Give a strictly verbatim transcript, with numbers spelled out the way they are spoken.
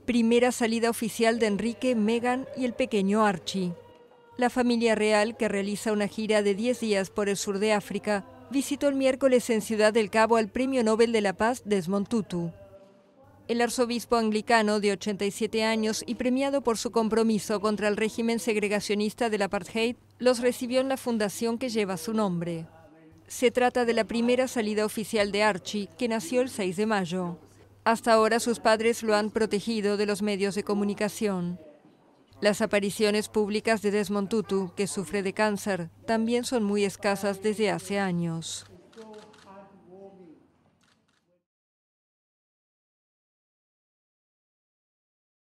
Primera salida oficial de Enrique, Meghan y el pequeño Archie. La familia real, que realiza una gira de diez días por el sur de África, visitó el miércoles en Ciudad del Cabo al Premio Nobel de la Paz Desmond Tutu. El arzobispo anglicano de ochenta y siete años y premiado por su compromiso contra el régimen segregacionista del apartheid, los recibió en la fundación que lleva su nombre. Se trata de la primera salida oficial de Archie, que nació el seis de mayo. Hasta ahora sus padres lo han protegido de los medios de comunicación. Las apariciones públicas de Desmond Tutu, que sufre de cáncer, también son muy escasas desde hace años.